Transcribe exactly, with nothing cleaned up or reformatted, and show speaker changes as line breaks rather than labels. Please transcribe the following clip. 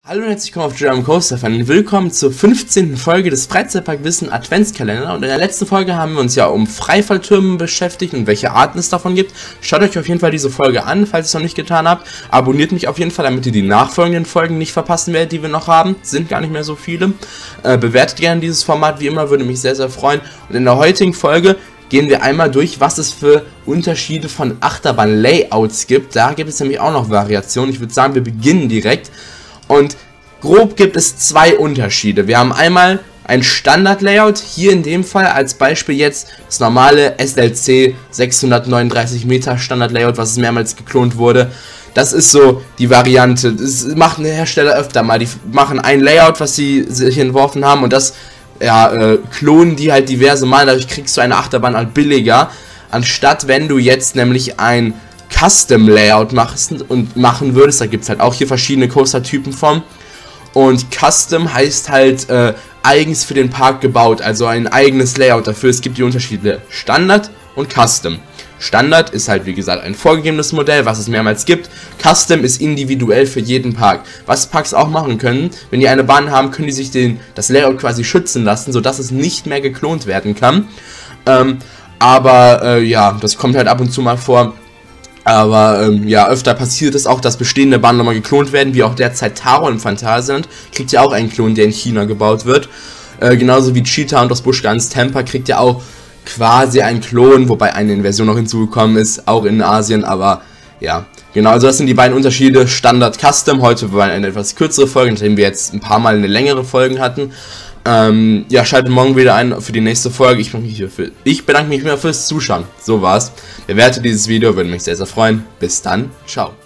Hallo und herzlich willkommen auf German Coaster Fan. Willkommen zur fünfzehnten Folge des Freizeitparkwissen Adventskalender. Und in der letzten Folge haben wir uns ja um Freifalltürme beschäftigt und welche Arten es davon gibt. Schaut euch auf jeden Fall diese Folge an, falls ihr es noch nicht getan habt. Abonniert mich auf jeden Fall, damit ihr die nachfolgenden Folgen nicht verpassen werdet, die wir noch haben. Sind gar nicht mehr so viele. Äh, bewertet gerne dieses Format, wie immer, würde mich sehr, sehr freuen. Und in der heutigen Folge gehen wir einmal durch, was es für Unterschiede von Achterbahn-Layouts gibt. Da gibt es nämlich auch noch Variationen. Ich würde sagen, wir beginnen direkt. Und grob gibt es zwei Unterschiede. Wir haben einmal ein Standard-Layout, hier in dem Fall als Beispiel jetzt das normale S L C sechshundertneununddreißig Meter Standard-Layout, was mehrmals geklont wurde. Das ist so die Variante, das macht ein Hersteller öfter mal, die machen ein Layout, was sie sich entworfen haben und das ja, äh, klonen die halt diverse Mal, dadurch kriegst du eine Achterbahn halt billiger, anstatt wenn du jetzt nämlich ein Custom Layout machst und machen würdest, da gibt es halt auch hier verschiedene Coaster-Typen von. Und Custom heißt halt äh, eigens für den Park gebaut, also ein eigenes Layout dafür. Es gibt die Unterschiede Standard und Custom. Standard ist halt wie gesagt ein vorgegebenes Modell, was es mehrmals gibt. Custom ist individuell für jeden Park. Was Parks auch machen können, wenn die eine Bahn haben, können die sich den, das Layout quasi schützen lassen, sodass es nicht mehr geklont werden kann. Ähm, aber äh, ja, das kommt halt ab und zu mal vor. Aber ähm, ja, öfter passiert es auch, dass bestehende Bahnen nochmal geklont werden, wie auch derzeit Taro im Phantasialand. Kriegt ja auch einen Klon, der in China gebaut wird. Äh, genauso wie Cheetah und das Busch Gardens Tampa kriegt ja auch quasi einen Klon, wobei eine Inversion noch hinzugekommen ist, auch in Asien, aber ja. Genau, also das sind die beiden Unterschiede, Standard, Custom. Heute war eine etwas kürzere Folge, nachdem wir jetzt ein paar Mal eine längere Folge hatten. Ähm, ja, schaltet morgen wieder ein für die nächste Folge. Ich bedanke mich, für, ich bedanke mich wieder fürs Zuschauen. So war's. Bewertet dieses Video, würde mich sehr, sehr freuen. Bis dann. Ciao.